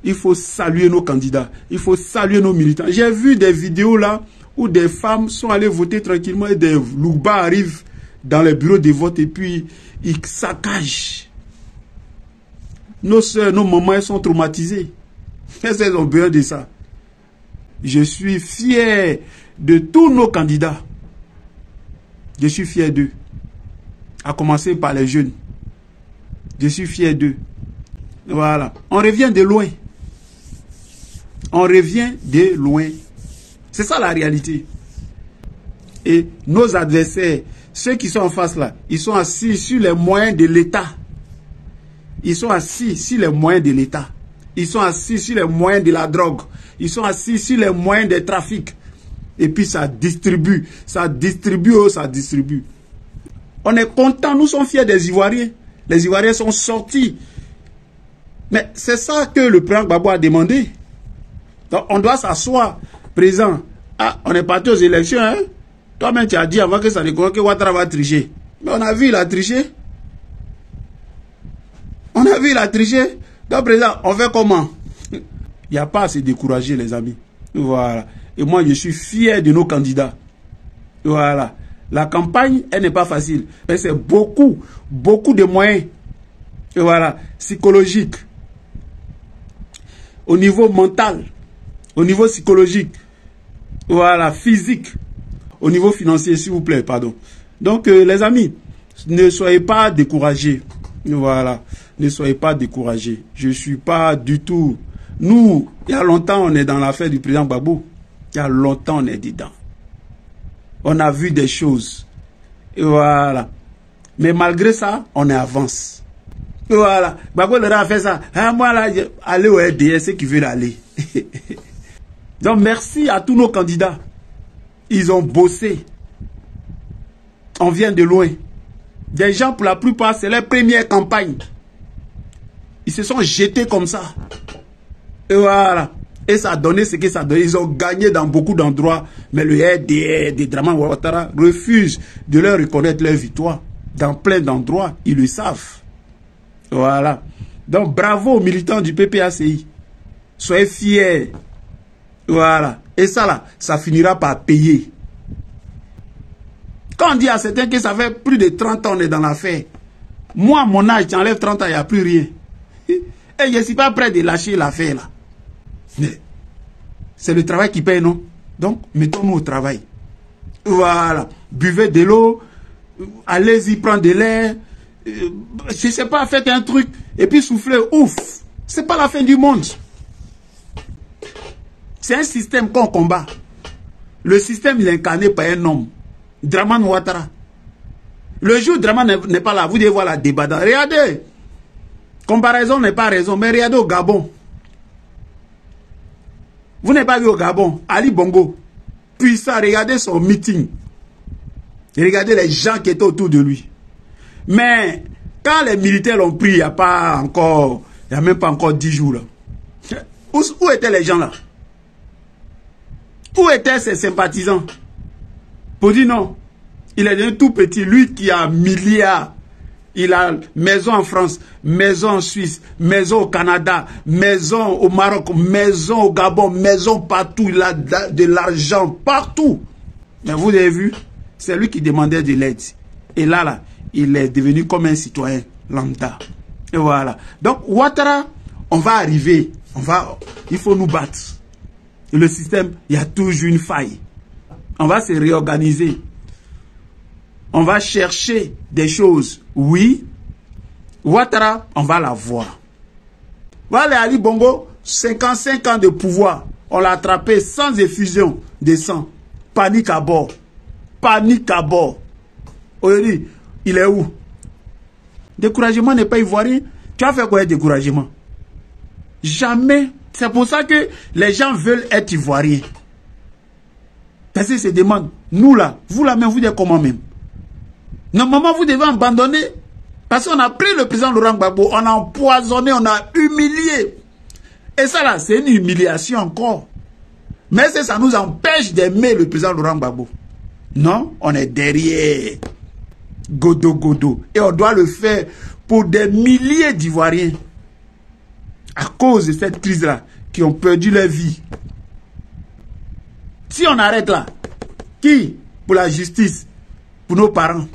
Il faut saluer nos candidats. Il faut saluer nos militants. J'ai vu des vidéos là où des femmes sont allées voter tranquillement et des loupas arrivent dans les bureaux de vote et puis ils saccagent. Nos soeurs, nos mamans, elles sont traumatisées. Elles ont besoin de ça. Je suis fier de tous nos candidats. Je suis fier d'eux. À commencer par les jeunes. Je suis fier d'eux. Voilà. On revient de loin. On revient de loin. C'est ça la réalité. Et nos adversaires, ceux qui sont en face là, ils sont assis sur les moyens de l'État. Ils sont assis sur les moyens de l'État. Ils sont assis sur les moyens de la drogue. Ils sont assis sur les moyens des trafics. Et puis ça distribue. Ça distribue, oh, ça distribue. On est content, nous sommes fiers des Ivoiriens. Les Ivoiriens sont sortis. Mais c'est ça que le président Gbagbo a demandé. Donc on doit s'asseoir. Président, ah, on est parti aux élections, hein? Toi-même, tu as dit avant que ça ne commence que Ouattara va tricher. Mais on a vu, il a triché. On a vu, il a triché. Donc, président, on fait comment? Il n'y a pas à se décourager, les amis. Voilà. Et moi, je suis fier de nos candidats. Voilà. La campagne, elle n'est pas facile. Mais c'est beaucoup, beaucoup de moyens. Et voilà. Psychologiques. Au niveau mental. Au niveau psychologique. Voilà. Physique. Au niveau financier, s'il vous plaît, pardon. Donc, les amis, ne soyez pas découragés. Voilà. Ne soyez pas découragés. Je ne suis pas du tout... Nous, il y a longtemps, on est dans l'affaire du président Gbagbo. Il y a longtemps, on est dedans. On a vu des choses. Et voilà. Mais malgré ça, on est avance. Et voilà. Gbagbo leur a fait ça. Ah, moi, là, allez au RDS, ceux qui veulent aller. Donc, merci à tous nos candidats. Ils ont bossé. On vient de loin. Des gens, pour la plupart, c'est leur première campagne. Ils se sont jetés comme ça. Et voilà. Et ça a donné ce que ça a donné. Ils ont gagné dans beaucoup d'endroits. Mais le RDR de Dramane Ouattara refuse de leur reconnaître leur victoire. Dans plein d'endroits, ils le savent. Voilà. Donc, bravo aux militants du PPACI. Soyez fiers. Voilà. Et ça là, ça finira par payer. Quand on dit à certains que ça fait plus de 30 ans on est dans l'affaire, moi, à mon âge, tu enlèves 30 ans, il n'y a plus rien. Et je ne suis pas prêt de lâcher l'affaire là. Mais c'est le travail qui paye, non? Donc, mettons-nous au travail. Voilà. Buvez de l'eau, allez-y prendre de l'air. Je ne sais pas, faites un truc et puis soufflez, ouf. C'est pas la fin du monde. C'est un système qu'on combat. Le système, il est incarné par un homme. Dramane Ouattara. Le jour où Dramane n'est pas là, vous devez voir la débat. Regardez. Comparaison n'est pas raison, mais regardez au Gabon. Vous n'avez pas vu au Gabon, Ali Bongo. Puissant, regardez son meeting. Et regardez les gens qui étaient autour de lui. Mais quand les militaires l'ont pris, il n'y a pas encore, il n'y a même pas encore 10 jours là. Où étaient les gens là? Où étaient ses sympathisants? Pour dire non, il est devenu tout petit, lui qui a milliards. Il a maison en France, maison en Suisse, maison au Canada, maison au Maroc, maison au Gabon, maison partout. Il a de l'argent partout. Mais vous avez vu, c'est lui qui demandait de l'aide. Et là, il est devenu comme un citoyen lambda. Et voilà. Donc, Ouattara, on va arriver. Il faut nous battre. Et le système, il y a toujours une faille. On va se réorganiser. On va chercher des choses. Oui. Ouattara, on va la voir. Voilà Ali Bongo, 55 ans de pouvoir. On l'a attrapé sans effusion de sang. Panique à bord. Panique à bord. Aujourd'hui, il est où? Découragement n'est pas ivoirien. Tu as fait quoi, découragement? Jamais. C'est pour ça que les gens veulent être ivoiriens. Parce qu'ils se demandent, nous là, vous là même, vous dites comment même? Normalement, vous devez abandonner. Parce qu'on a pris le président Laurent Gbagbo, on a empoisonné, on a humilié. Et ça là, c'est une humiliation encore. Mais ça nous empêche d'aimer le président Laurent Gbagbo. Non, on est derrière. Godo. Et on doit le faire pour des milliers d'Ivoiriens. à cause de cette crise-là, qui ont perdu leur vie. Si on arrête là, qui pour la justice, pour nos parents,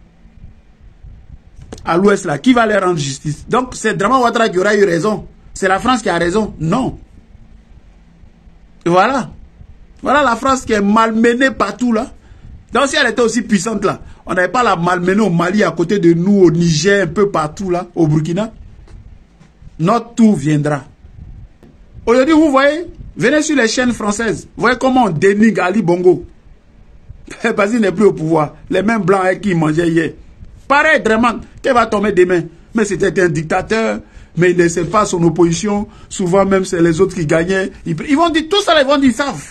à l'ouest là, qui va leur rendre justice? Donc c'est Draman Ouattara qui aura eu raison. C'est la France qui a raison? Non. Et voilà. Voilà la France qui est malmenée partout là. Donc si elle était aussi puissante là, on n'avait pas la malmenée au Mali, à côté de nous, au Niger, un peu partout là, au Burkina. Notre tour viendra. Aujourd'hui, vous voyez, venez sur les chaînes françaises, vous voyez comment on dénigre Ali Bongo. Parce qu'il n'est plus au pouvoir. Les mêmes blancs avec qui il mangeait hier. Pareil, Draman, qui va tomber demain. Mais c'était un dictateur, mais il ne laissait pas son opposition. Souvent même, c'est les autres qui gagnaient. Ils vont dire, tout ça, ils vont dire, ils savent.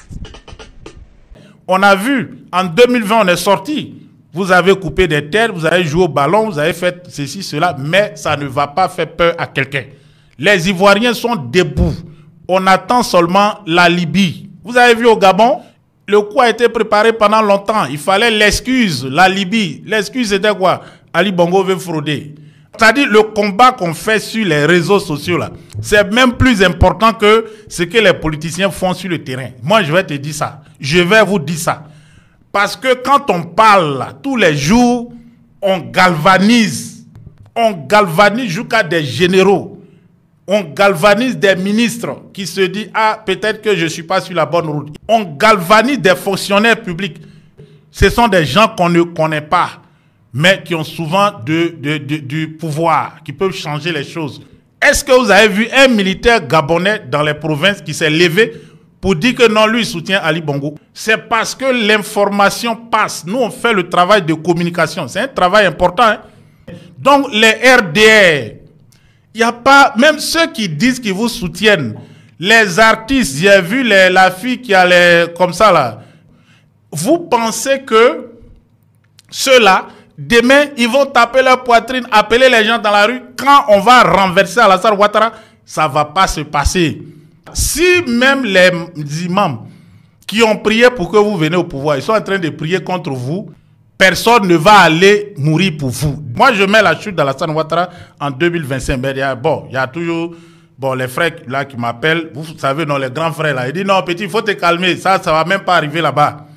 On a vu, en 2020, on est sorti. Vous avez coupé des terres, vous avez joué au ballon, vous avez fait ceci, cela, mais ça ne va pas faire peur à quelqu'un. Les Ivoiriens sont debout. On attend seulement la Libye. Vous avez vu au Gabon, le coup a été préparé pendant longtemps. Il fallait l'excuse, la Libye. L'excuse c'était quoi? Ali Bongo veut frauder. C'est-à-dire le combat qu'on fait sur les réseaux sociaux là, c'est même plus important que ce que les politiciens font sur le terrain. Moi je vais te dire ça. Je vais vous dire ça. Parce que quand on parle là, tous les jours, on galvanise jusqu'à des généraux. On galvanise des ministres qui se disent « Ah, peut-être que je ne suis pas sur la bonne route. » On galvanise des fonctionnaires publics. Ce sont des gens qu'on ne connaît pas, mais qui ont souvent du pouvoir, qui peuvent changer les choses. Est-ce que vous avez vu un militaire gabonais dans les provinces qui s'est levé pour dire que non, lui, il soutient Ali Bongo? C'est parce que l'information passe. Nous, on fait le travail de communication. C'est un travail important. Hein? Donc, les RDR, il n'y a pas, même ceux qui disent qu'ils vous soutiennent, les artistes, j'ai vu la fille qui a les, comme ça là. Vous pensez que ceux-là, demain, ils vont taper leur poitrine, appeler les gens dans la rue. Quand on va renverser Alassane Ouattara, ça ne va pas se passer. Si même les imams qui ont prié pour que vous veniez au pouvoir, ils sont en train de prier contre vous, personne ne va aller mourir pour vous. Moi, je mets la chute d'Alassane Ouattara en 2025. Mais il y a toujours les frères là qui m'appellent. Vous savez, non, les grands frères là. Ils disent non, petit, il faut te calmer. Ça ne va même pas arriver là-bas.